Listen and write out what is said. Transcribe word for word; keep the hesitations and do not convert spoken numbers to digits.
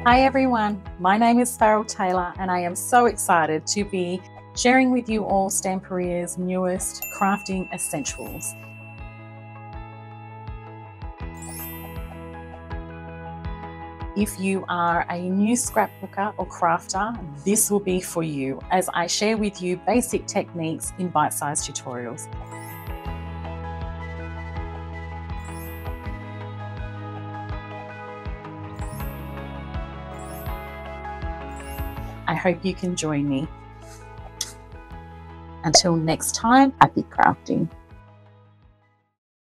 Hi everyone, my name is Farrel Tailor and I am so excited to be sharing with you all Stamperia's newest crafting essentials. If you are a new scrapbooker or crafter, this will be for you as I share with you basic techniques in bite-sized tutorials. I hope you can join me. Until next time, happy crafting.